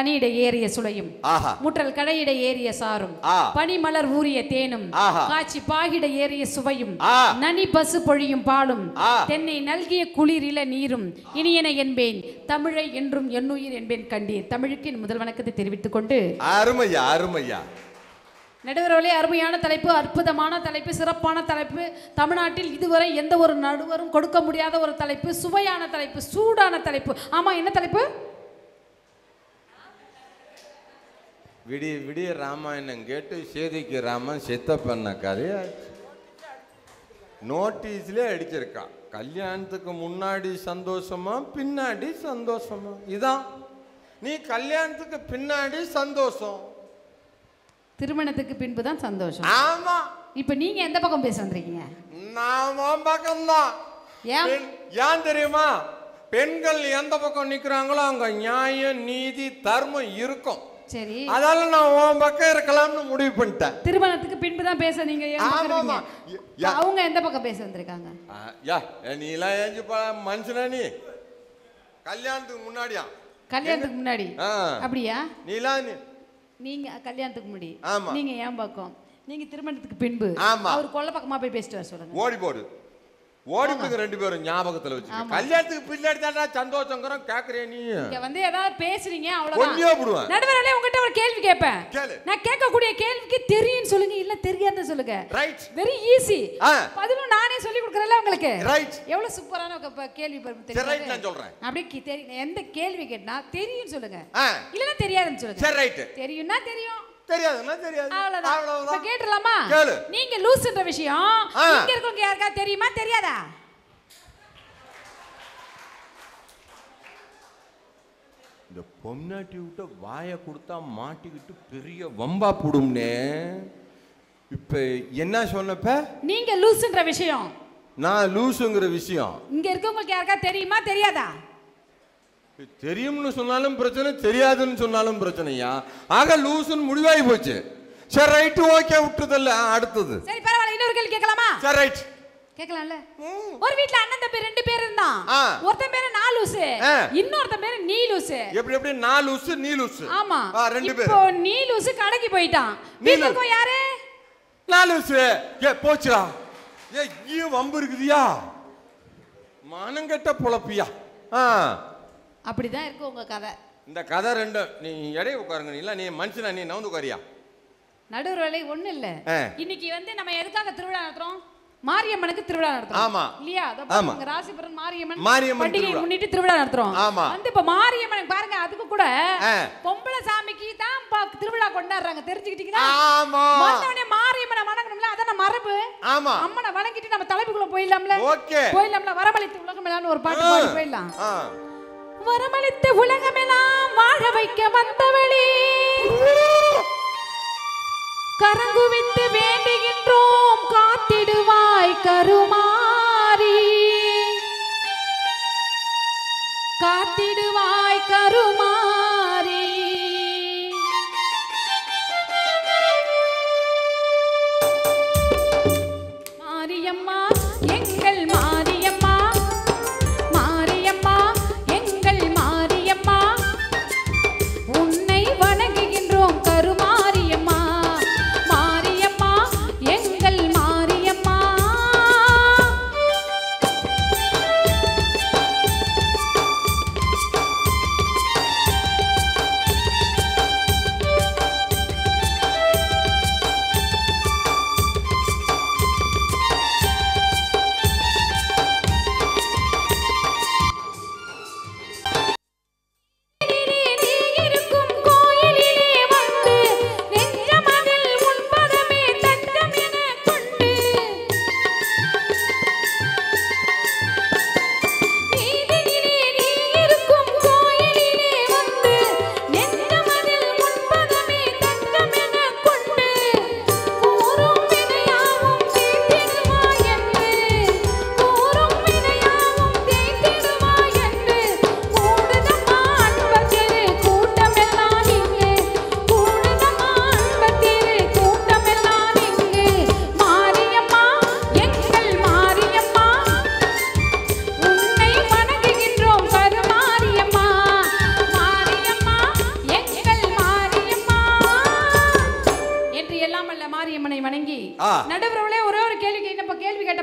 கனியிட ஏறிய சுளையும் முற்றல் கடையிட ஏறிய சாரும் பனிமலர் ஊறிய தேனும் காட்சி பாகிட ஏறிய சுவையும் நனி பசு பொழியும் பாலும் தென்னை நல்கிய குளிரில நீரும் இனியன என்பேன் தமிழை என்றும் என்னுயிர் என்பேன் கண்டீர். தமிழுக்கு என் முதல் வணக்கத்தை தெரிவித்துக் கொண்டு அருமையா அருமையா நடுவர்களே, அருமையான தலைப்பு, அற்புதமான தலைப்பு, சிறப்பான தலைப்பு. தமிழ்நாட்டில் இதுவரை எந்த ஒரு நடுவரும் கொடுக்க முடியாத ஒரு தலைப்பு, சுவையான தலைப்பு, சூடான தலைப்பு. ஆமா, என்ன தலைப்பு? விடிய விடிய ராமாயணம் கேட்டு சேதிக்கு ராமன் செத்த பண்ண கதையா நோட்டீஸ்ல அடிச்சிருக்கா. கல்யாணத்துக்கு முன்னாடி சந்தோஷமா பின்னாடி சந்தோஷமா? இதான் நீ கல்யாணத்துக்கு பின்னாடி சந்தோஷம், திருமணத்துக்கு பின்புதான் சந்தோஷம். ஆமா. இப்ப நீங்க எந்த பக்கம் பேச வந்திருக்கீங்க? நான் பக்கம்தான். ஏன் தெரியுமா? பெண்கள் எந்த பக்கம் நிக்கிறாங்களோ அங்க நியாயம் நீதி தர்மம் இருக்கும். சரி, அதால நான் உன் பக்கம் இருக்கலாம்னு முடிவு பண்ணிட்டேன். திருமணத்துக்கு பின்புதான் பேச நீங்க அவங்க எந்த பக்கம் பேச வந்திருக்காங்க? நீ எல்லாம் ஏஞ்சு மனுஷனா? நீ கல்யாணத்துக்கு முன்னாடியா? கல்யாணத்துக்கு முன்னாடி அப்படியா? நீங்க கல்யாணத்துக்கு முன்னாடி நீங்க ஏன் பக்கம், நீங்க திருமணத்துக்கு பின்பு அவர் கொல்ல பக்கமா போய் பேசிட்டு வர சொல்லுங்க. ஓடி போடு, ஓடி போடுங்க ரெண்டு பேரும் ஞாபகத்துல வச்சு. கல்யாணத்துக்கு பின்னாடி தான் சந்தோஷங்கிறோம். கேக்குறே நீ இங்க வந்து ஏதாவது பேசுறீங்க அவ்வளவுதான். நடுவரே உங்ககிட்ட ஒரு கேள்வி கேட்பேன். நான் கேட்கக்கூடிய கேள்விக்கு தெரியும் சொல்லுங்க, இல்ல தெரியாத சொல்லுங்க. Right, very easy. பதிலும் நானே சொல்லி கொடுக்கறேன்ல உங்களுக்கு. ரைட், எவ்வளவு சூப்பரான கேள்வி தெரியும். ரைட், நான் சொல்றேன். அப்படியே தெரியும். எந்த கேள்வி கேட்டா தெரியும் சொல்லுங்க, இல்லனா தெரியாதுன்னு சொல்லுங்க. சரி, ரைட். தெரியும்னா தெரியும், தெரியாதுன்னா தெரியாது, அவ்வளவுதான். இப்ப கேட்றலாமா? நீங்க லூஸ்ன்ற விஷயம் இங்க இருக்கவங்க யாருக்கா தெரியுமா தெரியாதா? இந்த பொம்னாட்டி விட்ட வாயை கொடுத்தா மாட்டிக்கிட்டு பெரிய வம்பா போடும்னே. இப்ப என்ன சொன்னப்ப? நீங்க லூஸ்ன்ற விஷயம், நான் லூசுங்கிற விஷயம் இங்க இருக்கவங்களுக்கு யாருக்கா தெரியுமா தெரியாதா? தெரியும்னு சொன்னாலும் பிரச்சனை, தெரியாதுன்னு சொன்னாலும் பிரச்சனையா? ஆக லூசுன்னு முடிவாகி போச்சு. சரி, ரைட், ஓகே, விட்டுதல்ல. அடுத்தது சரி, பரவாயில்ல. இன்னொரு கேள்வி கேட்கலாமா? சரி, ரைட், கேட்கலாம்ல. ஒரு வீட்ல அண்ணன் தம்பி ரெண்டு பேர் இருந்தான். ஒருத்தன் பேரு நான் லூசு, இன்னொருத்தன் பேரு நீ லூசு. எப்படி எப்படி? நான் லூசு நீ லூசு. ஆமா, ரெண்டு பேர். இப்போ நீ லூசு கடைக்கு போயிட்டான். வீட்ல இருக்கோ யாரு? நான் லூசு. போச்சுடா. வம்பு இருக்குதியா? மானங்கட்ட பொழப்பியா? அப்படிதான் இருக்கு உங்க கதை. இந்த கதை ரெண்டு. நீ இடையே உட்காருங்க. இல்ல நீ மனுஷனா? நீ நவுந்து உட்காரியா? நடுவர் வேலை ஒண்ணு இல்ல. இன்னைக்கு வந்து நம்ம எதுக்காக திருவிழா நடத்துறோம்? மாரியம்மனுக்கு திருவிழா நடத்துறோம். ஆமா இல்லையா? அத ராசிபுரம் மாரியம்மன் பண்டிகையை முன்னிட்டு திருவிழா நடத்துறோம். வந்து இப்ப மாரியம்மன் பாருங்க, அதுக்கு கூட பொம்பளை சாமிக்கு தான் திருவிழா கொண்டாடுறாங்க. தெரிஞ்சுக்கிட்டீங்களா? ஆமா. வந்தவனே மாரியம்மனை வணங்கணும்ல, அதான மரபு. ஆமா. அம்மனை வணங்கிட்டு நம்ம தலைப்புக்குள்ள போயிடலாம்ல. ஓகே, போயிடலாம்ல. வரமளித்து உலகமெல்லாம் ஒரு பாட்டு பாடி போயிடலாம். வரமளித்த உலகமெல்லாம் வாழ வைக்க வந்தவளே, கரங்குவித்து வேண்டுகின்றோம் காத்திடுவாய் கருமாரி, காத்திடுவாய் கருமாரி. மாரியம்மா எங்கள் மாரியம்மா, மாரியம்மா எங்கள் மாரியம்மா, உன்னை வணங்குகின்றோம் கருமாரியம்மா, மாரியம்மா எங்கள் மாரியம்மா.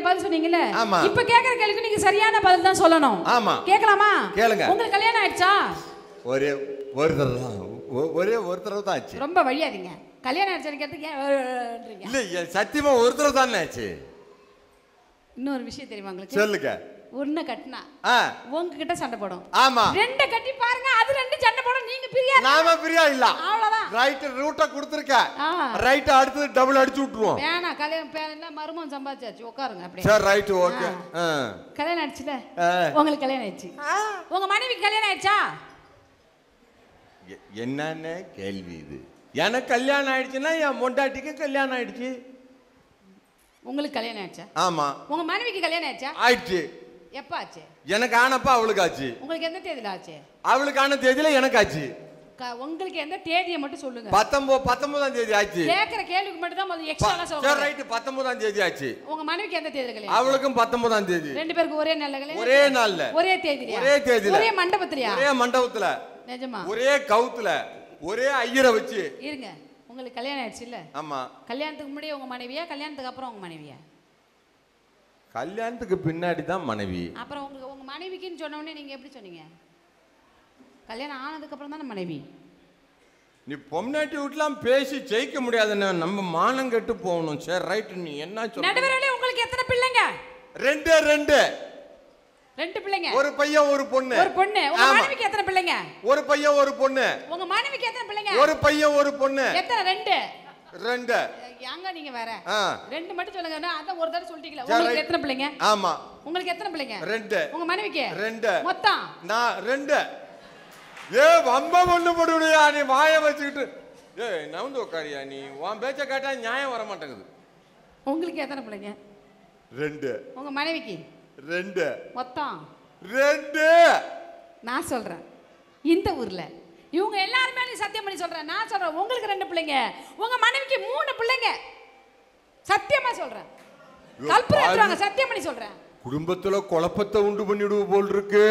பதில் சொன்னீங்கல்ல, இப்ப கேக்குற கேள்விக்கு நீங்க சரியான பதில் தான் சொல்லணும். ஆமா. கேட்கலாமா? கேளுங்க. உங்களுக்கு கல்யாணம் ஆயிடுச்சா? ஒரே ஒரு தடவை தான் ஆச்சு. ரொம்ப வழியாதீங்க. கல்யாணம் ஆயிடுச்சான்னு கேட்டீங்க. இல்ல சத்தியமா ஒரு தடவை தான் ஆச்சு. இன்னொரு விஷயம் தெரியுமா உங்களுக்கு? சொல்லுங்க. ஒண்ணு கட்டினா உங்ககிட்ட சண்டை போடும். ஆமா. ரெண்டு கட்டி பாருங்க, அது ரெண்டு சண்டை போடும். நீங்க பிரியா? நாம பிரியா இல்ல. அவ்வளவுதான். ரைட் ரூட்ட கொடுத்திருக்க. ரைட் அடுத்து டபுள் அடிச்சு விட்டுருவோம். வேணா கல்யாணம் பேரல மருமகன் சம்பாதிச்சாச்சு. உட்காருங்க அப்படியே. சரி ரைட் ஓகே. கல்யாணம் ஆயிடுச்சுல? உங்களுக்கு கல்யாணம் ஆயிடுச்சு. உங்க மனைவிக்கு கல்யாணம் ஆயிடுச்சா? என்னன்னு கேள்வி இது? எனக்கு கல்யாணம் ஆயிடுச்சுன்னா என் பொண்டாட்டிக்கு கல்யாணம் ஆயிடுச்சு. உங்களுக்கு கல்யாணம் ஆயிடுச்சா? ஆமா. உங்க மனைவிக்கு கல்யாணம் ஆயிடுச்சா? ஆயிடுச்சு. எப்ப ஆச்சு? எனக்கு ஆனப்பா அவளுக்கு ஆச்சு. உங்களுக்கு எந்த தேதியில ஆச்சு? அவளுக்கு ஆன தேதியில எனக்கு ஆச்சு. உங்களுக்கு எந்த தேதியை மட்டும் சொல்லுங்க. 19ஆம் தேதி ஆச்சு. கேக்குற கேள்விக்கு மட்டும் தான் முதல்ல எக்ஸ்ட்ரா சொல்லுங்க. சரி ரைட் 19ஆம் தேதி ஆச்சு. உங்க மனைவிக்கு எந்த தேதியில கல்யாணம்? அவளுக்கும் 19ஆம் தேதி. ரெண்டு பேருக்கு ஒரே நாள்ல கல்யாணம்? ஒரே நாள்ல. ஒரே தேதியில? ஒரே தேதியில. ஒரே மண்டபத்திலயா? ஒரே மண்டபத்துல. நிஜமா? ஒரே கவுத்துல ஒரே ஐயரை வச்சு. இருங்க, உங்களுக்கு கல்யாணம் ஆயிடுச்சு இல்ல? ஆமா. கல்யாணத்துக்கு முன்னாடி உங்க மனைவியா, கல்யாணத்துக்கு அப்புறம் உங்க மனைவியா? கல்யாணத்துக்கு பின்னாடி தான் மனைவி. அப்புறம் உங்க மனைவிக்குன்னு சொன்ன உடனே நீங்க எப்படி சொன்னீங்க? கல்யாணம் ஆனதுக்கு அப்புறம் தானே மனைவி. நீ பொம்னாட்டி வீட்லாம் பேசி ஜெயிக்க முடியாதுன்னு நம்ம மானம் கெட்டு போகணும். சரி ரைட். நீ என்ன சொல்ற? நடுவரே உங்களுக்கு எத்தனை பிள்ளைங்க? ரெண்டு பிள்ளைங்க. ஒரு பையன் ஒரு பொண்ணு. ஒரு பொண்ணு. உங்க மனைவிக்கு எத்தனை பிள்ளைங்க? ஒரு பையன் ஒரு பொண்ணு. உங்க மனைவிக்கு எத்தனை பிள்ளைங்க? ஒரு பையன் ஒரு பொண்ணு. எத்தனை? ரெண்டு. ஏங்க நீங்க வேற ரெண்டு மட்டும் சொல்லுங்க. அத ஒரு தடவை சொல்லிட்டீங்களா? உங்களுக்கு எத்தனை பிள்ளைங்க? ஆமா. உங்களுக்கு எத்தனை பிள்ளைங்க? ரெண்டு. உங்க மனைவிக்கு? ரெண்டு. மொத்தம் நான் ரெண்டு. வம்ப ஒண்ணு போடுறியா நீ வாய வச்சுக்கிட்டு? நவுந்து உட்காரியா நீ? உன் பேச்ச கேட்டா நியாயம் வர மாட்டேங்குது. உங்களுக்கு எத்தனை பிள்ளைங்க? ரெண்டு. உங்க மனைவிக்கு? ரெண்டு. மொத்தம் ரெண்டு. நான் சொல்றேன், இந்த ஊர்ல இவங்க எல்லாருமே நீ சத்தியம் பண்ணி சொல்றேன். நான் சொல்றேன், உங்களுக்கு ரெண்டு பிள்ளைங்க, உங்க மனைவிக்கு 3 பிள்ளைங்க. சத்தியமா சொல்றேன். கல்புரத்துவாங்க, சத்தியம் பண்ணி சொல்றேன். குடும்பத்துல குழப்பத்தை உண்டு பண்ணிடுவ போல் இருக்கு.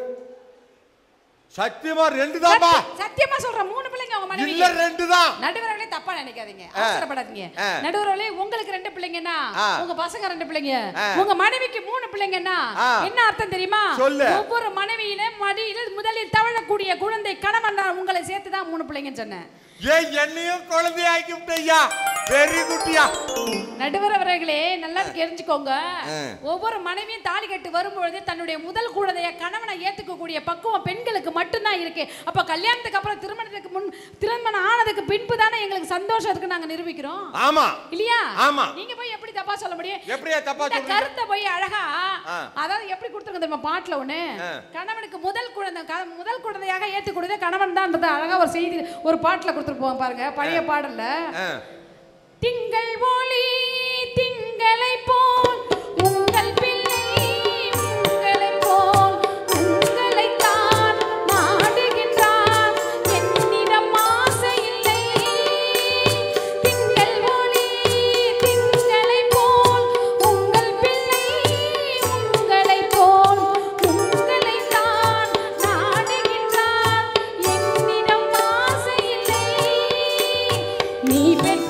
சத்தியமா 2 தான்ப்பா. சத்தியமா சொல்றேன், 3 பிள்ளைங்க உங்க மனைவிக்கு. இல்ல 2 தான். நடுவரே தப்பா நினைக்காதீங்க, அவசரப்படாதீங்க. நடுவரே உங்களுக்கு 2 பிள்ளைங்கனா உங்க பசங்க 2 பிள்ளைங்க, உங்க மனைவிக்கு 3 பிள்ளைங்கனா என்ன அர்த்தம் தெரியுமா? ஒவ்வொரு மனைவியில மடியில முதலில் தவழக்கூடிய குழந்தை கணவன் உங்களை சேர்த்து தான் 3 பிள்ளைங்கன்னு சொன்னேன். என்னையும் குழந்தையாக்கி விட்டயா? வெரி குட்டியா. நடுவர் அவர்களே நல்லா தெரிஞ்சுக்கோங்க. ஒவ்வொரு மனைவியும் தாலி கட்டி வரும்பொழுது தன்னுடைய முதல் குழந்தைய கணவனை ஏத்துக்கக்கூடிய பக்குவம் பெண்களுக்கு மட்டும்தான் இருக்கு. அப்ப கல்யாணத்துக்கு அப்புறம் திருமணத்துக்கு முன் திருமணம் ஆனதுக்கு பின்பு தானே எங்களுக்கு சந்தோஷம் இருக்கு நாங்க நிரூபிக்கிறோம். ஆமா இல்லையா? ஆமா. நீங்க போய் எப்படி தப்பா சொல்ல முடியும்? எப்படியா தப்பா சொல்றீங்க? கருத்தை போய் அழகா அதாவது எப்படி கொடுத்துருங்க தெரியுமா பாட்டுல ஒண்ணு, கணவனுக்கு முதல் குழந்தையாக ஏத்துக்கூடியது கணவன் தான் அழகா ஒரு செய்தி ஒரு பாட்டுல கொடுத்துருப்போம் பாருங்க, பழைய பாடல்ல. திங்கள் ஒளி திங்களை போல் உங்கள் பிள்ளை உங்களை போல் உங்களை தான் நாடுகின்றார், என்னிடம் ஆசை இல்லை. திங்கள் ஒளி திங்களை போல் உங்கள் பிள்ளை உங்களை போல் உங்களை தான் நாடுகின்றார், என்னிடம் ஆசை இல்லை. நீ பெற்ற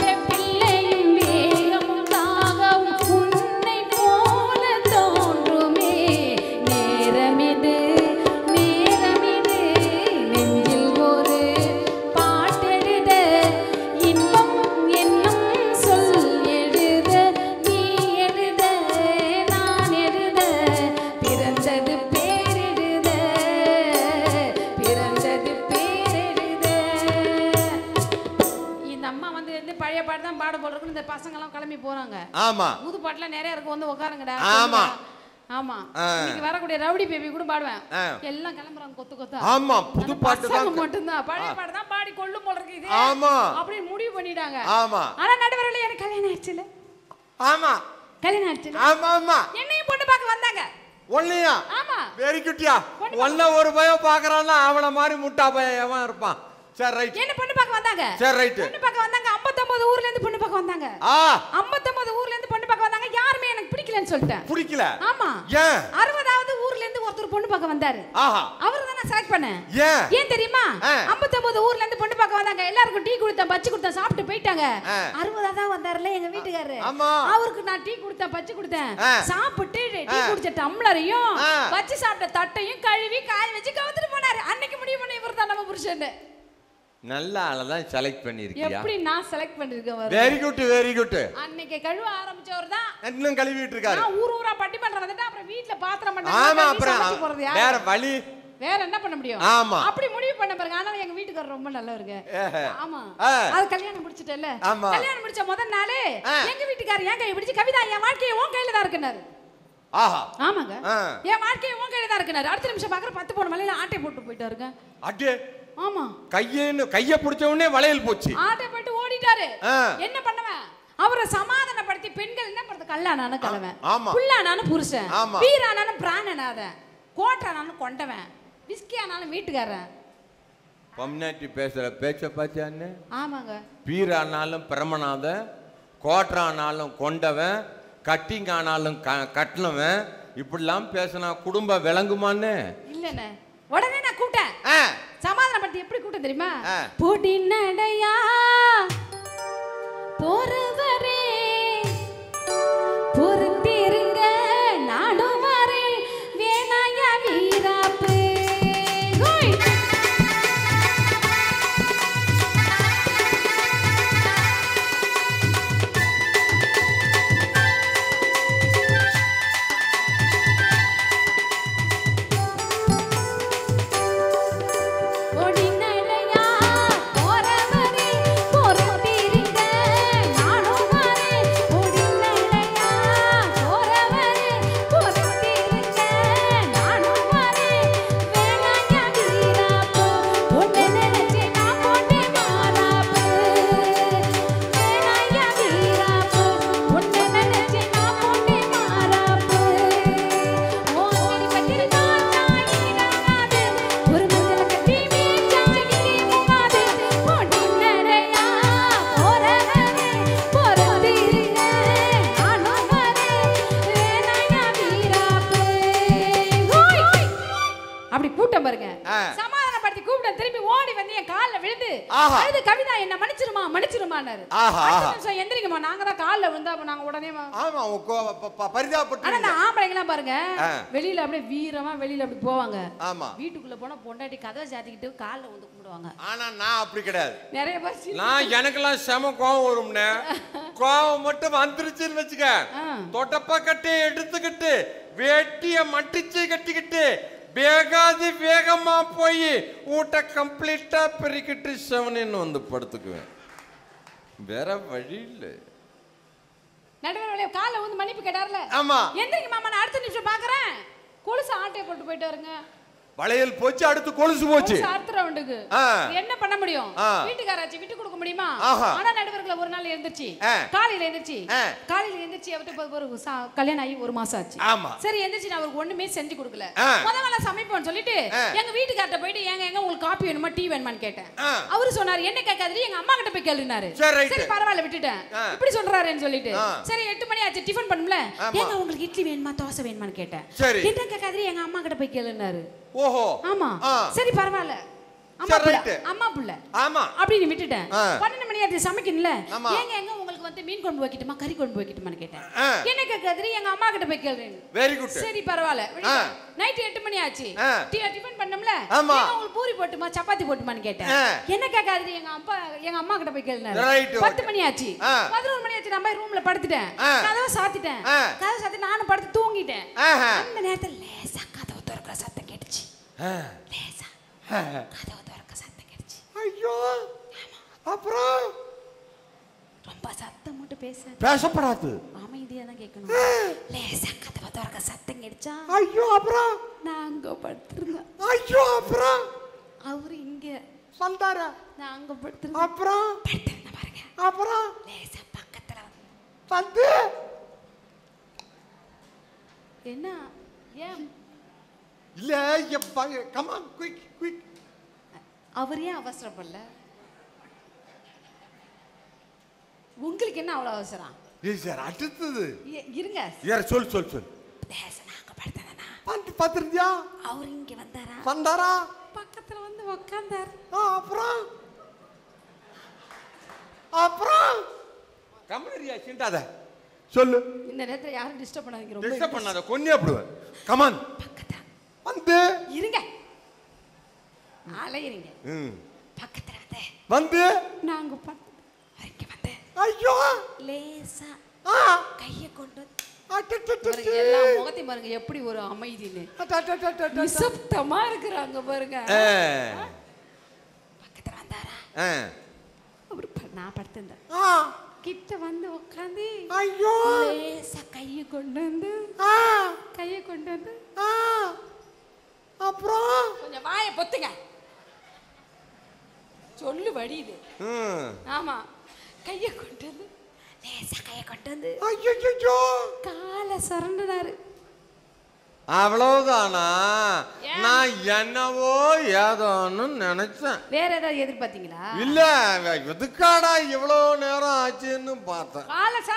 புது பாட்டுல நிறைய இருக்கு, வந்து உட்காருங்கடா. ஆமா ஆமா. இன்னைக்கு வரக்கூடிய ரவுடி பேபி கூட பாடுவேன். எல்லாம் கிளம்புறாங்க கொத்து கொத்தா. ஆமா, புது பாட்டு தான் மட்டும் தான், பழைய பாட்டு தான் பாடி கொள்ளும் போல இருக்கு இது. ஆமா, அப்படி முடிவு பண்ணிட்டாங்க. ஆமா. ஆனா நடுவரல எனக்கு கல்யாணம் ஆயிடுச்சுல. ஆமா, கல்யாணம் ஆயிடுச்சுல. ஆமா ஆமா. என்னையும் பொண்ணு பார்க்க வந்தாங்க. ஒல்லையா? ஆமா. வெரி குட்டியா. ஒல்ல ஒரு பையன் பார்க்கறானா அவன மாதிரி முட்டா பையன் எவன் இருப்பான்? சரி ரைட். என்ன பொண்ணு பார்க்க வந்தாங்க? சரி ரைட். பொண்ணு பார்க்க வந்தாங்க. 59 ஊர்ல இருந்து பொண்ணு பார்க்க வந்தாங்க. 59 ஊர்ல இருந்து பொண்ணு பார்க்க வந்தாங்க. யாருமே எனக்கு பிடிக்கலன்னு சொல்லிட்டேன். பிடிக்கல? ஆமா. ஏன்? 60வது ஊர்ல இருந்து ஒருத்தர் பொண்ணு பார்க்க வந்தாரு. அவர்தான் நான் செலக்ட் பண்ணேன். ஏன் தெரியுமா? 59 ஊர்ல இருந்து பொண்ணு பார்க்க வந்தாங்க. எல்லாருக்கும் டீ கொடுத்தேன், பச்சி கொடுத்தேன், சாப்பிட்டு போயிட்டாங்க. 60 தான் வந்தாருல எங்க வீட்டுக்காரரு. அவருக்கு நான் டீ கொடுத்தேன், பச்சி கொடுத்தேன். சாப்பிட்டு டீ குடிச்ச டம்ளரையும் பச்சி சாப்பிட்ட தட்டையும் கழுவி காய வச்சு கவுத்துட்டு போனாரு. அன்னைக்கு முடிவு பண்ண இவர் தான் நம்ம புருஷன். நல்ல ஆளதான் செலக்ட் பண்ணிருக்கியா? எப்படி நான் செலக்ட் பண்ணிருக்கேன்? Very good, very good. அன்னைக்கு கழுவ ஆரம்பிச்சவர் தான் இன்னும் கழுவிட்டு இருக்காரு. நான் ஊரா பட்டி பண்ற வந்துட்டு அப்புறம் வீட்ல பாத்திரம் பண்ண. ஆமா, அப்புறம் வேற வழி வேற என்ன பண்ண முடியும்? ஆமா, அப்படி முடிவு பண்ண பாருங்க. ஆனா எங்க வீட்டுக்காரர் ரொம்ப நல்லவருங்க. ஆமா, அது கல்யாணம் முடிச்சிட்டேல்ல. கல்யாணம் முடிச்ச முதல் நாளே எங்க வீட்டுக்காரர் என் கையை பிடிச்சு, கவிதா என் வாழ்க்கையை உன் கையில தான் இருக்குன்னாரு. ஆஹா, ஆமாங்க, என் வாழ்க்கையை உன் கையில தான் இருக்குன்னாரு. அடுத்த நிமிஷம் பாக்குற 10 பவுன் மலையில ஆட்டை போட்டு போயிட்டாருங்க. அடே, ஆமா, கைய பிடிச்ச உடனே வளையல் போச்சு. ஆட்டை போட்டு ஓடிட்டாரு. என்ன பண்ணுவேன்? அவரை சமாதானப்படுத்தி பெண்கள் என்ன பண்றது? கல்லானானு கலவன், புல்லானானு புருஷன், வீரானானு பிராணனாத, கோட்டானானு கொண்டவன், விஸ்கியானாலும் வீட்டுக்காரன். பொம்னாட்டி பேசுற பேச்ச பாத்தியான்னு? ஆமாங்க. பீரானாலும் பிரமநாத, கோட்டானாலும் கொண்டவன், கட்டிங் ஆனாலும் கட்டினவன், இப்படிலாம் பேசினா குடும்பம் விளங்குமான்னு? இல்லண்ணே, உடனே நான் கூப்பிட்டேன். சமாதானப்படுத்தி எப்படி கூட்டம் தெரியுமா? பொடி நடையா போறவரே பொறுத்திருங்க, நானும் வரேன், வேணாயா வீராப்பு. சமாதானப்படுத்தி கூப்பிட திரும்பி ஓடி வந்து என் கால்ல விழுந்து, அழுது, கவிதா என்ன மன்னிச்சிருமா மன்னிச்சிருமானாரு. எந்திரிங்கம்மா, நாங்க தான் கால்ல விழுந்தா நாங்க உடனே பரிதாபப்பட்டு. ஆனா ஆம்பளைங்கலாம் பாருங்க, வெளியில அப்படியே வீரமா வெளியில அப்படி போவாங்க. வீட்டுக்குள்ள போனா பொண்டாட்டி கதவை சாத்திக்கிட்டு கால்ல வந்து கும்பிடுவாங்க. ஆனா நான் அப்படி கிடையாது. நிறைய பேர் நான் எனக்கெல்லாம் செம கோவம் வரும்னே. கோவம் மட்டும் வந்துருச்சுன்னு வச்சுக்க, தொட்டப்ப கட்டி எடுத்துக்கிட்டு வேட்டிய மட்டிச்சு கட்டிக்கிட்டு வேகாது வேகமா போய் ஊட்ட கம்ப்ளீட்டா பெருக்கிட்டு செவனின்னு வந்து படுத்துக்குவேன். வேற வழி இல்லை. நடுவர் காலைல வந்து மன்னிப்பு கேட்டார்ல. ஆமா, எந்திரிங்க மாமா, நான் அடுத்த நிமிஷம் பாக்குறேன். கொலுசு ஆட்டையை போட்டு போயிட்டு வருங்க. வளையல் போச்சு, அடுத்து கொலுசு போச்சு. அடுத்த ரவுண்டுக்கு என்ன பண்ண முடியும்? வீட்டுக்காராச்சு விட்டு கொடுக்க முடியுமா? ஆனா நடுவர்களை ஒரு நாள் எழுந்திருச்சு, காலையில எழுந்திருச்சு அவர்கிட்ட கல்யாணம் ஆகி 1 மாசம் ஆச்சு. சரி, எழுந்திருச்சு நான் அவருக்கு ஒண்ணுமே செஞ்சு கொடுக்கல. முதல்ல சமைப்போம்னு சொல்லிட்டு எங்க வீட்டுக்கார்ட்ட போயிட்டு எங்க உங்களுக்கு காப்பி வேணுமா டீ வேணுமான்னு கேட்டேன். அவரு சொன்னாரு, என்ன கேட்காதீங்க, எங்க அம்மா கிட்ட போய் கேளுனாரு. சரி பரவாயில்ல விட்டுட்டேன். இப்படி சொல்றாருன்னு சொல்லிட்டு சரி 8 மணி ஆச்சு, டிஃபன் பண்ணும்ல, எங்க உங்களுக்கு இட்லி வேணுமா தோசை வேணுமான்னு கேட்டேன். என்ன கேட்காதீங்க, எங்க அம்மா கிட்ட போய் கேளுனாரு. ஓஹோ, ஆமா, சரி பரவாயில்ல, அம்மா புள்ள அப்படின்னு விட்டுட்டேன். 12 மணி ஆச்சு, சமைக்கணும்ல, எங்க உங்களுக்கு வந்து மீன் குழம்பு வைக்கட்டுமா கறி குழம்பு வைக்கட்டுமான்னு கேட்டேன். என்ன கேட்காதீங்க, எங்க அம்மா கிட்ட போய் கேளுறேன். வெரி குட், சரி பரவாயில்ல. நைட் 8 மணி ஆச்சு, டிஃபன் பண்ணோம்ல, உங்களுக்கு பூரி போட்டுமா சப்பாத்தி போட்டுமான்னு கேட்டேன். என்ன கேட்காதீங்க, எங்க அம்மா கிட்ட போய் கேளுனாரு. 10 மணி ஆச்சு, 11 மணி ஆச்சு, நான் போய் ரூம்ல படுத்துட்டேன். கதவை சாத்திட்டேன். கதவை சாத்தி நானும் படுத்து தூங்கிட்டேன். அந்த நேரத்துல லேசா கதவு திறக்கிற சத்தம் கேட்டுச்சு. லேசா கதவு திறக்க சத்தம் கேட்டுச்சு. ஐயோ, அப்புறம் ரொம்ப சத்தம் மட்டும் பேசப்படாது, அமைதியா தான் கேட்கணும். லேசா கதவு திறக்க சத்தம் கேட்டுச்சா. ஐயோ, அப்புறம் நான் அங்க படுத்துறேன். ஐயோ, அப்புறம் அவரு இங்க வந்தாரா, நான் அங்க படுத்துறேன். அப்புறம் படுத்துறேன் பாருங்க. அப்புறம் லேசா பக்கத்துல வந்து என்ன ஏன் இல்ல, கம் ஆன் குயிக் குயிக். அவர் ஏன் அவசரப்படல? உங்களுக்கு என்ன அவ்வளவு அவசரம்? சார் அடுத்தது இருங்க. சொல் நாங்க படுத்தேனா பாத்திருந்தியா? அவர் இங்க வந்தாரா? வந்தாரா? பக்கத்துல வந்து உட்கார்ந்தார். அப்புறம் அப்புறம் கம்பெனியா சிண்டாத சொல்லு. இந்த நேரத்துல யாரும் டிஸ்டர்ப் பண்ணாதீங்க. ரொம்ப டிஸ்டர்ப் பண்ணாத, கொன்னே அப்படிவே. கமான் பக்கத்துல வந்து இருங்க. அலையறீங்க. பக்கத்துல வந்து நாங்க இங்க வந்து ஐயோ லேசா கைய கொண்டு எல்லா முகத்தையும் பாருங்க எப்படி ஒரு அமைதின்னு நிசப்தமா இருக்கிறாங்க பாருங்க. பக்கத்துல வந்தாரா? அப்படி நான் படுத்திருந்தேன். கிட்ட வந்து உட்காந்து ஐயோ லேசா கைய கொண்டு வந்து அப்புறம் கொஞ்சம் வாயை பொத்துங்க சொல்லு வடியுது. ஆமா கைய கொண்டு வந்து லேசா கைய கொண்டு வந்து ஐயோ காலை சரண்டினாரு. அவ்வளவுதானா? நான் என்னவோ ஏதோன்னு நினைச்சேன். வேற ஏதாவது எதிர்பார்த்தீங்களா? இல்ல, எதுக்காடா இவ்வளவு நேரம் ஆச்சுன்னு பார்த்தேன்.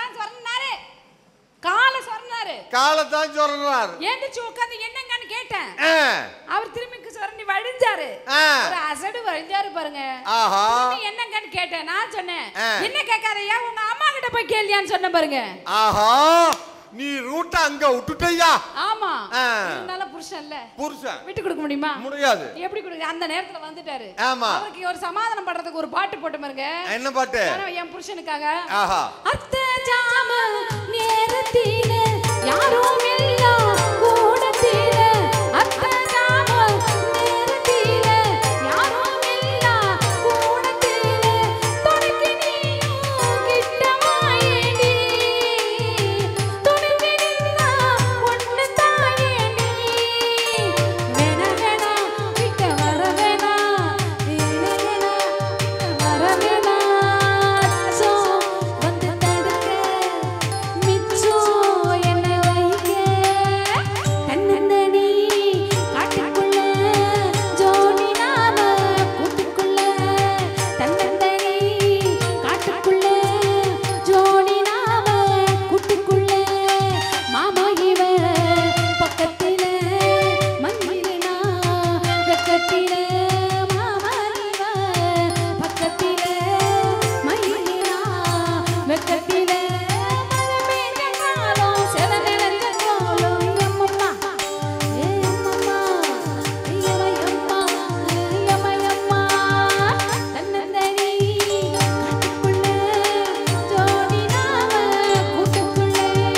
காலத்தான் சொல்றாரு. எந்திரிச்சு உட்கார்ந்து என்னங்கன்னு கேட்டேன். அவர் திரும்பி சுரண்டி வழிஞ்சாரு. ஒரு அசடு வழிஞ்சாரு பாருங்க. என்னங்கன்னு கேட்டேன். நான் சொன்னேன் என்ன கேட்காரையா, உங்க அம்மா கிட்ட போய் கேள்வியான்னு சொன்ன பாருங்க. ஆஹா, நீ ரூட்ட அங்க விட்டுட்டயா? ஆமா. இதனால புருஷன் இல்ல, புருஷன் விட்டு கொடுக்க முடியுமா? முடியாது. எப்படி கொடுக்க? அந்த நேரத்துல வந்துட்டாரு. ஆமா. அவருக்கு ஒரு சமாதானம் பண்றதுக்கு ஒரு பாட்டு போட்டு பாருங்க. என்ன பாட்டு? என் புருஷனுக்காக. ஆஹா. அத்த ஜாம நேரத்திலே யாரும் இல்ல கூடத்திலே, அத்த ஜாம நேரத்திலே யாரும் இல்ல கூடத்திலே, தொடுக்கு நீயும் கிட்ட வாயேடி, தொடுக்கு நின்னா ஒண்ணு தாயேடி, வேணா வேணா கிட்ட வர வேணா, வேணா வர வேணா, சோ வந்து தடுக்க மிச்சோ என்ன வைக்க, தன்னந்தனி காட்டுக்குள்ள ஜோடி நாம கூட்டுக்குள்ள, தன்னந்தனி காட்டுக்குள்ள ஜோடி நாம கூட்டுக்குள்ள, மாமா இவ பக்கத்தில மண்ணிலனா வெக்கத்தில, மாமா இவ பக்கத்தில மண்ணிலனா வெக்கத்தில, மழை பெய்ஞ்சாலும் சில நேரங்களும் எம்மம்மா ஏம்மம்மா ஐயம்மா ஐயம்மா, தன்னந்தனி காட்டுக்குள்ள ஜோடி நாம கூட்டுக்குள்ள.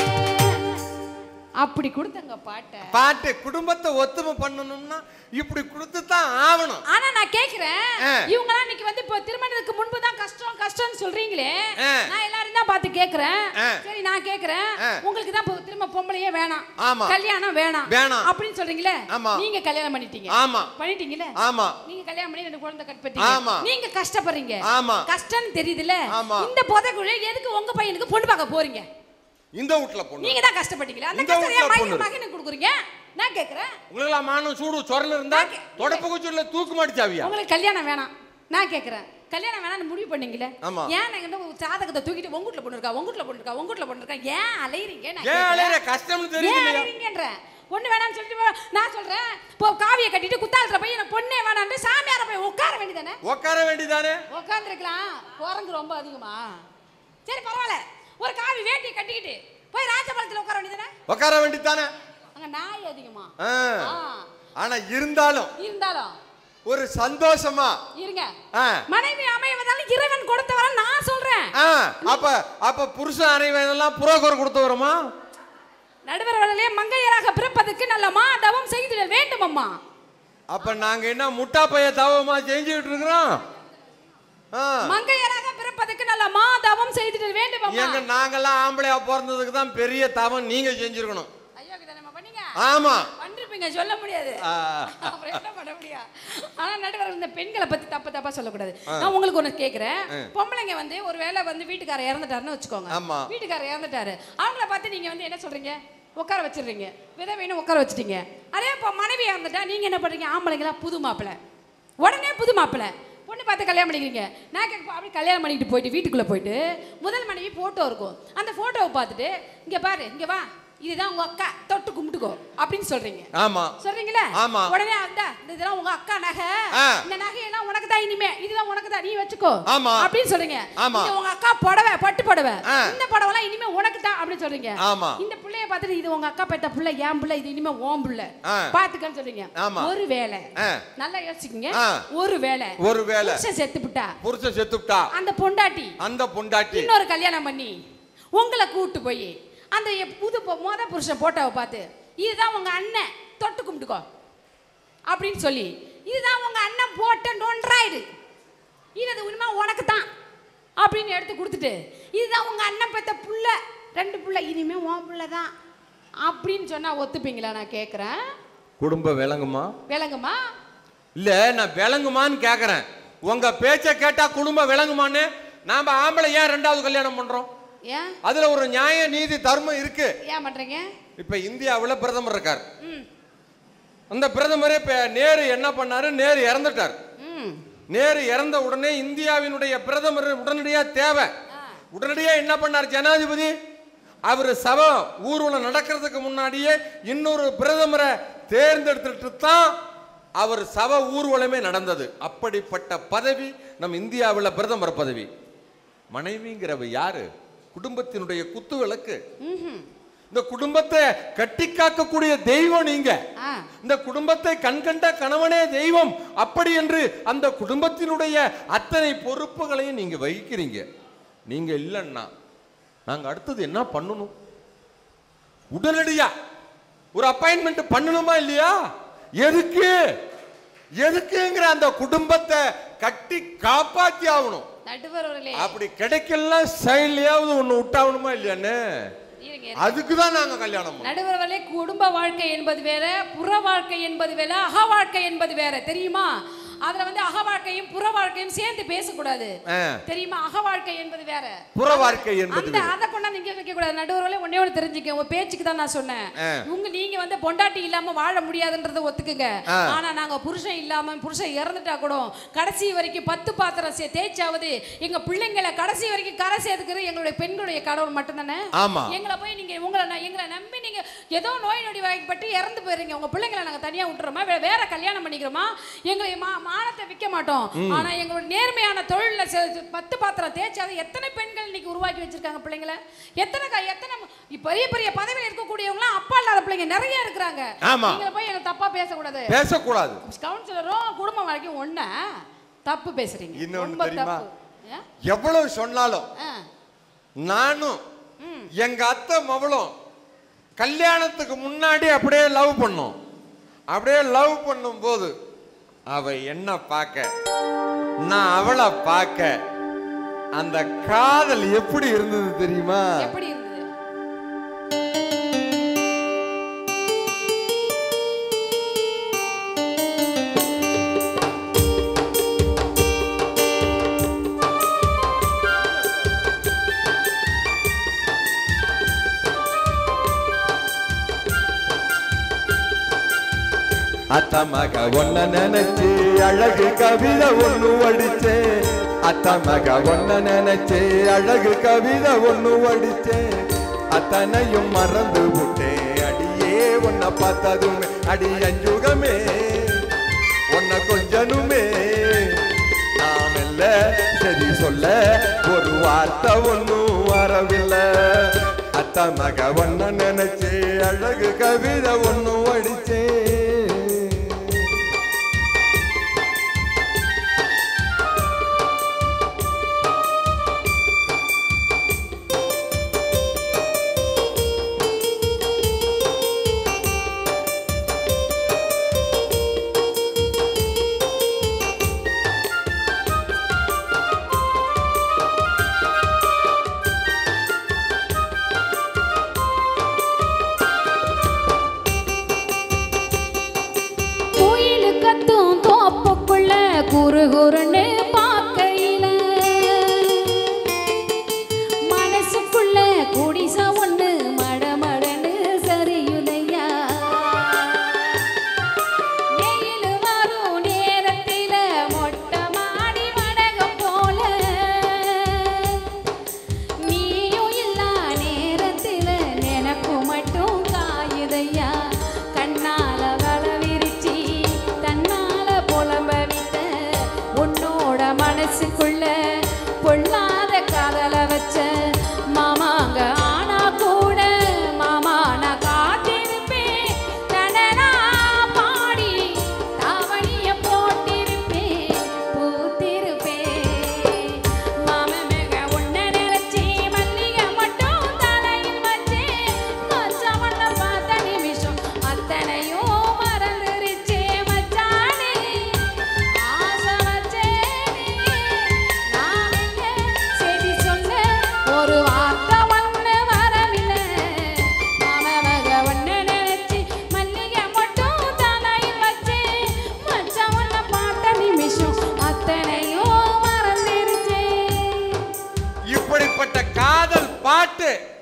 அப்படி கொடுத்தங்க பாட்டு குடும்பத்தை ஒத்துமை பண்ணணும்னா இப்படி கொடுத்து தான் ஆகணும். ஆனா நான் கேக்குறேன், இவங்கலாம் இன்னைக்கு வந்து இப்போ திருமணத்துக்கு முன்பு தான் கஷ்டம் கஷ்டம்னு சொல்றீங்களே, நான் எல்லாரும் தான் பார்த்து கேக்குறேன். சரி நான் கேக்குறேன், உங்களுக்கு தான் திரும்ப பொம்பளையே வேணாம், கல்யாணம் வேணாம் அப்படின்னு சொல்றீங்களே, நீங்க கல்யாணம் பண்ணிட்டீங்க. பண்ணிட்டீங்களே. நீங்க கல்யாணம் பண்ணி 2 குழந்தை கற்பட்டீங்க. நீங்க கஷ்டப்படுறீங்க. கஷ்டம்னு தெரியுதுல. இந்த புதைக்குள்ள எதுக்கு உங்க பையனுக்கு பொண்ணு பார்க்க போறீங்க? இந்த வீட்ல பொண்ணு நீங்க தான் கஷ்டப்பட்டீங்களா? அந்த கஷ்டத்தையே மகனுக்கு கொடுக்குறீங்க. நான் கேக்குறேன், உங்களுக்கு மானம் சூடு சொரல இருந்தா தொடப்பு குச்சில தூக்கு மாட்டிச்சாவியா? உங்களுக்கு கல்யாணம் வேணாம். நான் கேக்குறேன், கல்யாணம் வேணாம்னு முடிவு பண்ணீங்களே, ஏன் நீங்க சாதகத்தை தூக்கிட்டு உங்க வீட்ல பொண்ணு இருக்கா, உங்க வீட்ல பொண்ணு இருக்கா, உங்க வீட்ல பொண்ணு இருக்கா, ஏன் அலையறீங்க? நான் ஏன் அலையற? கஷ்டம்னு தெரியுது அலையறீங்கன்ற பொண்ணு வேணாம்னு சொல்லிட்டு நான் சொல்றேன், போ காவியை கட்டிட்டு குத்தாலத்துல போய் என்ன பொண்ணே வேணாம்னு சாமியார போய் உட்கார வேண்டியதானே? உட்கார்ந்திருக்கலாம். குரங்கு ரொம்ப அதிகமா? சரி பரவாயில்ல, ஒரு காவி வேட்டி கட்டிக்கிட்டு போய் ராஜபாளையத்துல உட்கார வேண்டியதானே? உட்கார வேண்டியதானே? அங்க நாய் அதிகமா? ஆனா இருந்தாலும் ஒரு சந்தோஷமா இருங்க. மனைவி அமைவதால இறைவன் கொடுத்தவர நான் சொல்றேன். அப்ப புருஷன் அமைவதெல்லாம் புரோக்கர் கொடுத்தவரமா? நடுவர் வழியிலே மங்கையராக பிறப்பதற்கு நல்ல மாதவம் செய்திட வேண்டும் அம்மா. அப்ப நாங்க என்ன முட்டா பைய தவமா செஞ்சுட்டு இருக்கிறோம்? மங்கையராக பிறப்பதற்கு நல்ல மாதவம் செய்திட வேண்டும் அம்மா. எங்க நாங்கெல்லாம் ஆம்பளையா பிறந்ததுக்கு தான் பெரிய தவம் நீங்க செஞ்சிருக்கணும். ஐயோ கிதனமா பண்ணீங்க? ஆமா பண்றீங்க, சொல்ல முடியாது. அப்புறம் என்ன பண்ண முடியும்? ஆனா நடுவர் இந்த பெண்களை பத்தி தப்பா சொல்லக்கூடாது. நான் உங்களுக்கு ஒண்ணு கேக்குறேன், பொம்பளைங்க வந்து ஒருவேளை வந்து வீட்டுக்காரர் இறந்துட்டாருன்னு வச்சுக்கோங்க. வீட்டுக்காரர் இறந்துட்டாரு, அவங்கள பார்த்து நீங்க வந்து என்ன சொல்றீங்க? உட்கார வச்சிடுறீங்க. விதவைன்னு உட்கார வச்சிட்டீங்க. அதே இப்போ மனைவி இறந்துட்டா நீங்க என்ன பண்றீங்க? ஆம்பளைங்களா புது மாப்பிள்ளை, உடனே புது மாப்பிள்ளை பொண்ணு பார்த்து கல்யாணம் பண்ணிக்கிறீங்க. நான் அப்படி கல்யாணம் பண்ணிட்டு போயிட்டு வீட்டுக்குள்ள போயிட்டு முதல் மனைவி போட்டோ இருக்கும். அந்த போட்டோவை பார்த்துட்டு இங்க பாரு, இங்க வா, இதுதான் உங்க அக்கா, தொட்டு கும்பிட்டுக்கோ அப்படின்னு சொல்றீங்க. ஆமா சொல்றீங்களா? ஆமா. உடனே அந்த இதெல்லாம் உங்க அக்கா நகை, இந்த நகையெல்லாம் உனக்கு தான், இனிமே இதுதான் உனக்கு தான், நீ வச்சுக்கோ அப்படின்னு சொல்றீங்க. இது உங்க அக்கா புடவை, பட்டு புடவை, இந்த புடவைலாம் இனிமே உனக்கு தான் அப்படின்னு சொல்றீங்க. இந்த புள்ளைய பார்த்துட்டு இது உங்க அக்கா பெத்த புள்ள, என் புள்ள, இது இனிமே ஓம் புள்ள பாத்துக்கன்னு சொல்றீங்க. ஒருவேளை நல்லா யோசிச்சுக்கங்க, ஒருவேளை புருஷன் செத்துப்புட்டா அந்த பொண்டாட்டி இன்னொரு கல்யாணம் பண்ணி உங்களை கூட்டு போய் அந்த புது மொத புருஷன் போட்டோவை பார்த்து இதுதான் உங்க அண்ணன், தொட்டு கும்பிட்டுக்கோ அப்படின்னு சொல்லி, இதுதான் உங்க அண்ணன் போட்ட நொன்றாயிடு, இது உண்மை உனக்கு தான் அப்படின்னு எடுத்து கொடுத்துட்டு, இதுதான் உங்க அண்ணன் பெத்த புள்ள, 2 புள்ள, இனிமே உன் புள்ள தான் அப்படின்னு சொன்னா ஒத்துப்பீங்களா? நான் கேட்குறேன். குடும்பம் விளங்குமா? விளங்குமா? இல்ல, நான் விளங்குமான்னு கேட்கறேன். உங்க பேச்ச கேட்டா குடும்பம் விளங்குமான்னு. நாம ஆம்பளை ஏன் 2வது கல்யாணம் பண்றோம்? ஏன்? அதுல ஒரு நியாய நீதி தர்மம் இருக்கு. ஏன் பண்றீங்க? இப்ப இந்தியாவுல பிரதமர் இருக்கார். அந்த பிரதமரே நேரு என்ன பண்ணாரு? நேரு இறந்துட்டார். நேரு இறந்த உடனே இந்தியாவினுடைய பிரதமர் உடனடியா தேவை. உடனடியா என்ன பண்ணார் ஜனாதிபதி? அவர் சபை ஊர்வலம் நடக்கிறதுக்கு முன்னாடியே இன்னொரு பிரதமரை தேர்ந்தெடுத்துட்டு தான் அவர் சபை ஊர்வலமே நடந்தது. அப்படிப்பட்ட பதவி நம் இந்தியாவில் பிரதமர் பதவி. மனைவிங்கிறவ யாரு? குடும்பத்தினுடைய குத்து விளக்கு. இந்த குடும்பத்தை கட்டி காக்கக்கூடிய தெய்வம் நீங்க. இந்த குடும்பத்தை கண்கண்ட கணவனே தெய்வம் அப்படி என்று அந்த குடும்பத்தினுடைய அத்தனை பொறுப்புகளையும் நீங்க வகிக்கிறீங்க. நீங்க இல்லைன்னா நாங்க அடுத்தது என்ன பண்ணணும்? உடனடியா ஒரு அப்பாயின்மெண்ட் பண்ணணுமா இல்லையா? எதுக்குங்கிற அந்த குடும்பத்தை கட்டி காப்பாத்தி ஆகணும். அப்படி கிடைக்கல சைட்லயாவது ஒண்ணு விட்டாகணுமா இல்லையான்னு, அதுக்குதான் நாங்க கல்யாணம். நடுவர்களே, குடும்ப வாழ்க்கை என்பது வேற, புற வாழ்க்கை என்பது வேற, அக வாழ்க்கை என்பது வேற, தெரியுமா? அதுல வந்து அக வாழ்க்கையும் புற வாழ்க்கையும் சேர்ந்து பேசக்கூடாது, தெரியுமா? அக வாழ்க்கை என்பது வேற, புற வாழ்க்கை என்பது வேற. அத கொண்டாந்து இங்க வைக்க கூடாது. நடுவர்களே, ஒண்ணே ஒண்ணு தெரிஞ்சுக்க, உங்க பேச்சுக்கு தான் நான் சொன்னேன். நீங்க வந்து பொண்டாட்டி இல்லாம வாழ முடியாதுன்றத ஒத்துக்குங்க. ஆனா நாங்க புருஷன் இல்லாம, புருஷன் இறந்துட்டா கூட கடைசி வரைக்கும் 10 பாத்திரம் தேய்ச்சாவது எங்க பிள்ளைங்களை கடைசி வரைக்கும் கரை சேர்த்துக்கிறது எங்களுடைய பெண்களுடைய கடவுள் மட்டும்தானே. எங்களை போய் நீங்க எங்களை நம்பி நீங்க ஏதோ நோய் நொடி வாய்ப்பட்டு இறந்து போயிருங்க, உங்க பிள்ளைங்களை நாங்க தனியா விட்டுறோமா, வேற கல்யாணம் பண்ணிக்கிறோமா? எங்களை மானத்தை விற்க மாட்டோம். ஆனா எங்களுடைய நேர்மையான தொழில 10 பாத்திரம் தேய்ச்சாது எத்தனை பெண்கள் இன்னைக்கு உருவாக்கி வச்சிருக்காங்க பிள்ளைங்களை. எத்தனை பெரிய பெரிய பதவியில் இருக்கக்கூடியவங்க அப்பா இல்லாத பிள்ளைங்க நிறைய இருக்கிறாங்க. நீங்க போய் எங்க தப்பா பேசக்கூடாது. கவுன்சிலரும் குடும்ப வாழ்க்கையும் ஒண்ணா தப்பு பேசுறீங்க. இன்னொன்னு தெரியுமா? எவ்வளவு சொன்னாலும் நானும் எங்க அத்தை மவளும் கல்யாணத்துக்கு முன்னாடி அப்படியே லவ் பண்ணோம். அப்படியே லவ் பண்ணும் போது அவ என்ன பார்க்க, நான் அவளை பார்க்க, அந்த காதல் எப்படி இருந்தது தெரியுமா? எப்படி இருந்தது? அத்த மக ஒன்ன நினைச்சு அழகு கவிதை ஒண்ணு வடிச்சே. அத்த மக ஒன்ன நினைச்சு அழகு கவிதை ஒண்ணு வடிச்சே. அத்தனையும் மறந்து விட்டேன் அடியே உன்னை பார்த்ததுமே. அடி அஞ்சுகமே உன்னை கொஞ்சனுமே. நாம் இல்ல சரி சொல்ல ஒரு வார்த்தை ஒன்னும் வரவில்லை. அத்த மக ஒன்ன நினைச்சு அழகு கவிதை ஒண்ணு வடிச்சே. குறுகுறுன்னு பார்க்கையில மனசுக்குள்ள குடிச ஒண்ணு மடமடன்னு சரியுலையா. வெயில் வரும் நேரத்தில மொட்டை மாடி மடகம் போல நீயும் இல்லா நேரத்தில எனக்கு மட்டும்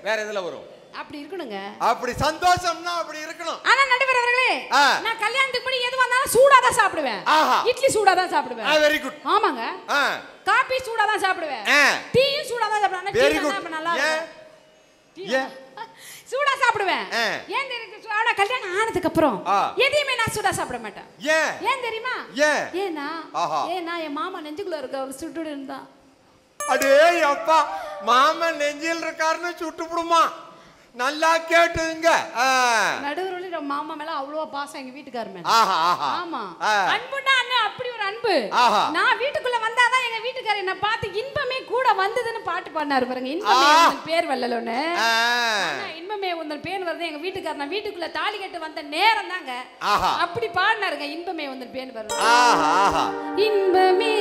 வேற எதுல வரும்? அப்படி இருக்கணுங்க. அப்படி சந்தோஷம்னா அப்படி இருக்கணும். ஆனா நடுவர் அவர்களே, நான் கல்யாணத்துக்கு போய் எது வந்தாலும் சூடா தான் சாப்பிடுவேன். இட்லி சூடா தான் சாப்பிடுவேன். Very good. ஆமாங்க. காபி சூடா தான் சாப்பிடுவேன். டீயும் சூடா தான் சாப்பிடுவேன். Very good. நல்லா ஏன் சூடா சாப்பிடுவேன். ஏன் தெரியுமா? ஆனா கல்யாணம் ஆனதுக்கு அப்புறம் எதையுமே நான் சூடா சாப்பிட மாட்டேன். ஏன் தெரியுமா? ஏன்னா என் மாமா நெஞ்சுக்குள்ள இருக்க ஒரு சுட்டு இருந்தா. அடே அப்பா, மாமா நெஞ்சில் இருக்காருன்னு சுட்டுப்புடுமா? நல்லா கேட்டுங்க. நடுவுல மாமா மேல அவ்வளவு பாசம் எங்க வீட்டுக்கார மேல. ஆமா, அன்புனா அண்ணன் அப்படி ஒரு அன்பு. நான் வீட்டுக்குள்ள வந்தாதான் எங்க வீட்டுக்கார என்ன பார்த்து இன்பமே கூட வந்ததுன்னு பாட்டு பாடினாரு பாருங்க. இன்பமே உந்தன் பேர் வல்லலோன்னு. இன்பமே உந்தன் பேர் வருது எங்க வீட்டுக்கார. நான் வீட்டுக்குள்ள தாலி கட்டு வந்த நேரம் தாங்க அப்படி பாடினாருங்க. இன்பமே உந்தன் பேர் வருது. இன்பமே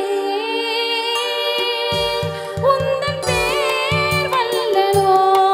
உந்தன் பேர் வல்லலோ.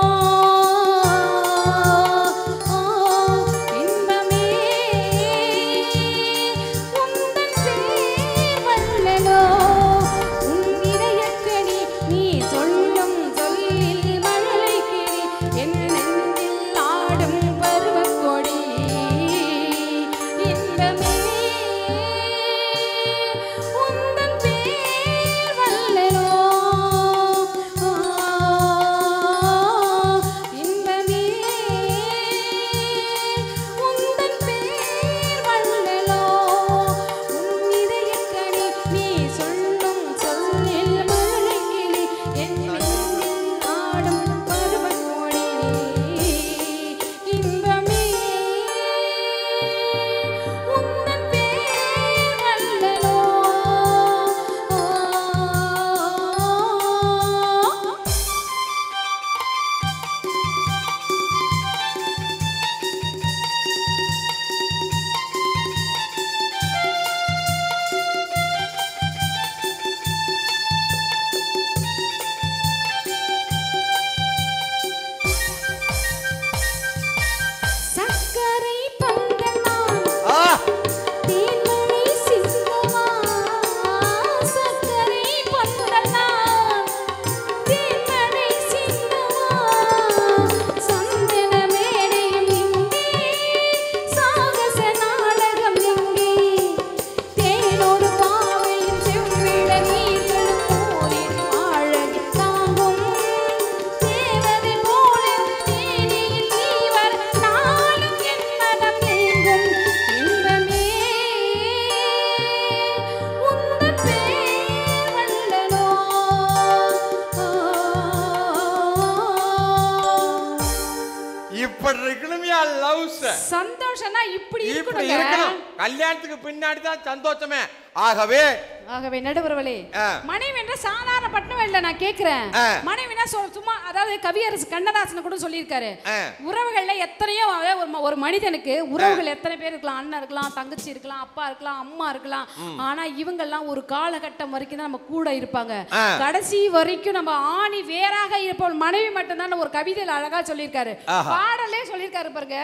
சந்தோஷம்னா இப்படி இருக்கணும். கல்யாணத்துக்கு பின்னாடி தான் சந்தோஷமே. ஆகவே நடுவர்களே, மனைவி என்ற சாதாரண பட்டணம் இல்ல. நான் கேக்குறேன், மனைவினா சும்மா, அதாவது கவியரசு கண்ணதாசன் கூட சொல்லியிருக்காரு, உறவுகள்ல எத்தனையோ ஒரு மனிதனுக்கு உறவுகள் எத்தனை பேர் இருக்கலாம். அண்ணன் இருக்கலாம், தங்கச்சி இருக்கலாம், அப்பா இருக்கலாம், அம்மா இருக்கலாம். ஆனா இவங்க எல்லாம் ஒரு காலகட்டம் வரைக்கும் தான் நம்ம கூட இருப்பாங்க. கடைசி வரைக்கும் நம்ம ஆணி வேறாக இருப்போம். மனைவி மட்டும்தான் ஒரு கவிதையில அழகா சொல்லியிருக்காரு, பாடலே சொல்லியிருக்காரு பாருங்க.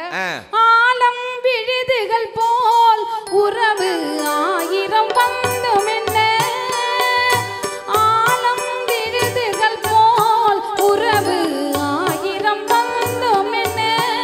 ஆலம் விழுதுகள் போல் உறவு ஆயிரம் வந்தும் என்ன, ஆலம் விழுதுகள் போல் உறவு ஆயிரம் வந்தும் என்ன,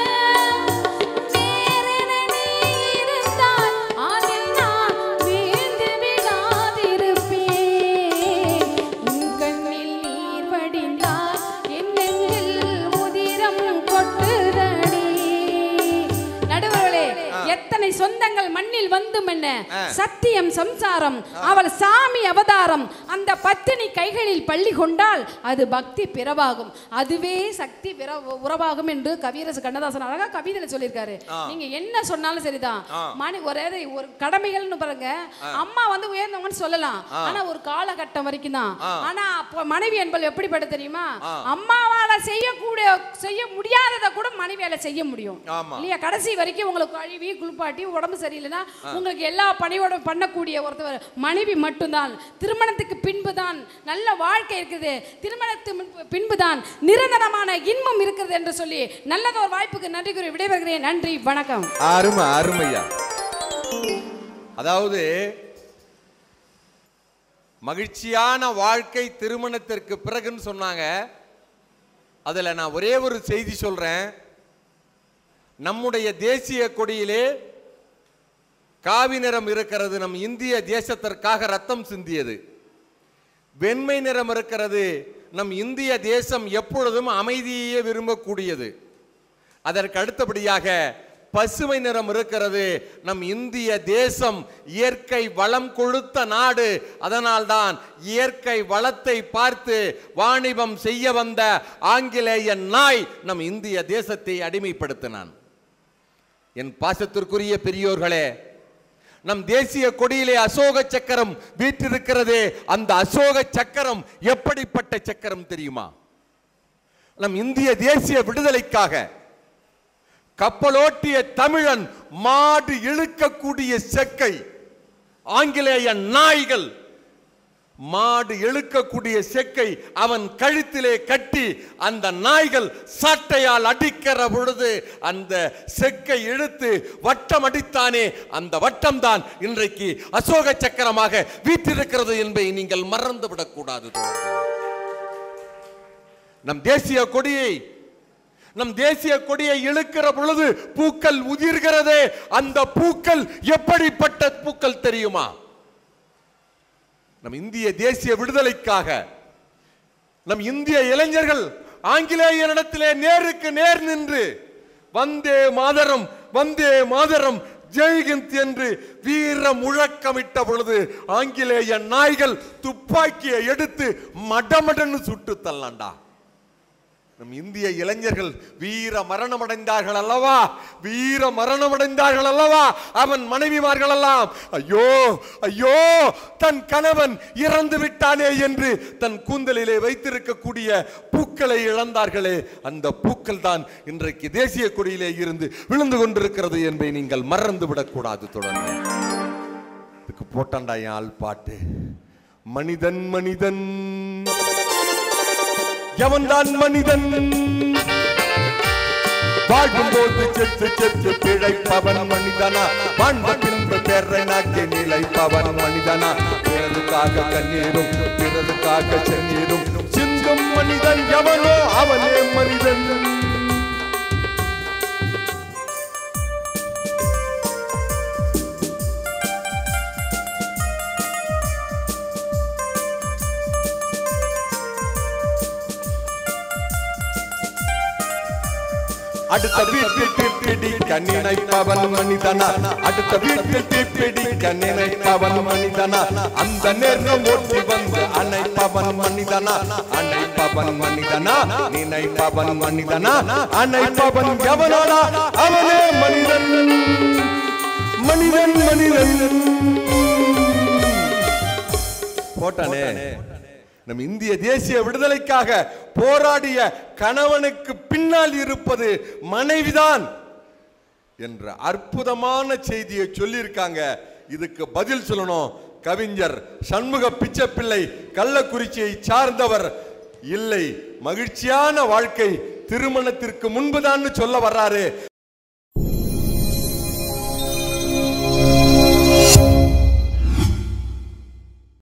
வேறென நீ இருந்தால் அதில் நான் வீழ்ந்து விடாதிருப்பேன். உன் கண்ணில் நீர் வடிந்தால் என் நெஞ்சில் உதிரம் கொட்டுதடி. நடுவர்களே, எத்தனை சொந்தங்கள் மண்ணில் வந்தும் என்ன, சத்தியம் சம்சாரம் அவள் சாமி அவதாரம். அந்த பத்தினி கைகளில் பள்ளி கொண்டால் அது பக்தி பிறவாகும், அதுவே சக்தி உறவாகும் என்று கவியரசு கண்ணதாசன் அழகா கவிதையில சொல்லியிருக்காரு. நீங்க என்ன சொன்னாலும் சரிதான், ஒரு கடமைகள்னு பாருங்க. அம்மா வந்து உயர்ந்தவங்கன்னு சொல்லலாம், ஆனா ஒரு காலகட்டம் வரைக்கும் தான். ஆனா மனைவி என்பது எப்படிப்பட்ட தெரியுமா, அம்மாவால செய்ய முடியாததை கூட மனைவியால செய்ய முடியும் இல்லையா. கடைசி வரைக்கும் உங்களுக்கு கழுவி குளிப்பாட்டி உடம்பு சரியில்லைன்னா உங்களுக்கு எல்லா பணியோட பண்ணக்கூடிய ஒருத்தவர் மனைவி மட்டும்தான். திருமணத்துக்கு பின்புதான் நல்ல வாழ்க்கை இருக்குது, திருமணத்துக்கு பின்புதான் நிரந்தரமான இன்பம் இருக்கிறது என்று சொல்லி நல்லதொரு வாய்ப்புக்கு நன்றி கூறி விடைபெறுகிறேன். நன்றி, வணக்கம். அருமை அருமையா. அதாவது மகிழ்ச்சியான வாழ்க்கை திருமணத்திற்கு பிறகுன்னு சொன்னாங்க. அதுல நான் ஒரே ஒரு செய்தி சொல்றேன். நம்முடைய தேசிய கொடியிலே காவி நிறம் இருக்கிறது, நம் இந்திய தேசத்திற்காக ரத்தம் சிந்தியது. வெண்மை நிறம் இருக்கிறது, நம் இந்திய தேசம் எப்பொழுதும் அமைதியே விரும்பக்கூடியது. அதற்கு அடுத்தபடியாக பசுமை நிறம் இருக்கிறது, நம் இந்திய தேசம் இயற்கை வளம் கொழுத்த நாடு. அதனால்தான் இயற்கை வளத்தை பார்த்து வாணிபம் செய்ய வந்த ஆங்கிலேய நாய் நம் இந்திய தேசத்தை அடிமைப்படுத்தினான். என் பாசத்திற்குரிய பெரியோர்களே, நம் தேசிய கொடியிலே அசோக சக்கரம் வீற்றிருக்கிறதே, அந்த அசோக சக்கரம் எப்படிப்பட்ட சக்கரம் தெரியுமா? நம் இந்திய தேசிய விடுதலைக்காக கப்பலோட்டிய தமிழன் மாடு இழுக்கக்கூடிய செக்கை ஆங்கிலேய நாய்கள் மாடு இழுக்கக்கூடிய செக்கை அவன் கழுத்திலே கட்டி அந்த நாய்கள் சாட்டையால் அடிக்கிற பொழுது அந்த செக்கை இழுத்து வட்டம் அடித்தானே, அந்த வட்டம் தான் இன்றைக்கு அசோக சக்கரமாக வீற்றிருக்கிறது என்பதை நீங்கள் மறந்துவிடக் கூடாது. நம் தேசிய கொடியை இழுக்கிற பொழுது பூக்கள் உதிர்கிறதே, அந்த பூக்கள் எப்படிப்பட்ட பூக்கள் தெரியுமா? நம் இந்திய தேசிய விடுதலைக்காக நம் இந்திய இளைஞர்கள் ஆங்கிலேயரிடத்திலே நேருக்கு நேர் நின்று வந்தே மாதரம் வந்தே மாதரம் ஜெய்ஹிந்த் என்று வீர முழக்கமிட்ட பொழுது ஆங்கிலேய நாய்கள் துப்பாக்கியை எடுத்து மடமடன்னு சுட்டு தள்ளாண்டா. நம் இந்திய இளைஞர்கள் வீர மரணம் அடைந்தார்கள் அல்லவா? வீர மரணம் அடைந்தார்கள் அல்லவா? அவன் மனைவிமார்கள் எல்லாம் ஐயோ ஐயோ தன் கணவன் இறந்து விட்டானே என்று தன் கூந்தலிலே வைத்திருக்கக்கூடிய பூக்களை இழந்தார்களே, அந்த பூக்கள் தான் இன்றைக்கு தேசிய கொடியிலே இருந்து விழுந்து கொண்டிருக்கிறது என்பதை நீங்கள் மறந்து விடக்கூடாது. தொடர்ந்து இதுக்கு போட்டாண்டா என் ஆள் பாட்டு. மனிதன் மனிதன் எவன்தான் மனிதன், வாழ்வும்போது செத்து செத்து பிழைப்பவன் மனிதனா, வாழ்ந்த பின்பு பெற நாக்கி நிலைப்பவன் மனிதனா, பிறருக்காக கண்ணீரும் பிறருக்காக சென்னீரும் சிந்தும் மனிதன் எவனோ அவனே மனிதன். அடுத்த வீட்டில் தீப்பிடிக்க நினைப்பவன் மனிதனா, அடுத்த வீட்டில் தீப்பிடிக்க நினைப்பவன் மனிதனா, அந்த நேரம் ஓட்டி வந்து அணைப்பவன் மனிதனா, அணைப்பவன் மனிதனா, நினைப்பவன் மனிதனா, அணைப்பவன் எவனானா அவனே மனிதன். மனிதன் மனிதன் போட்டானே. நம் இந்திய தேசிய விடுதலைக்காக போராடிய கணவனுக்கு பின்னால் இருப்பது மனைவிதான் என்ற அற்புதமான செய்தியை சொல்லியிருக்காங்க. இதுக்கு பதில் சொல்லணும். கவிஞர் சண்முக பிச்சைப்பிள்ளை கள்ளக்குறிச்சியை சார்ந்தவர். இல்லை, மகிழ்ச்சியான வாழ்க்கை திருமணத்திற்கு முன்புதான் சொல்ல வர்றாரு.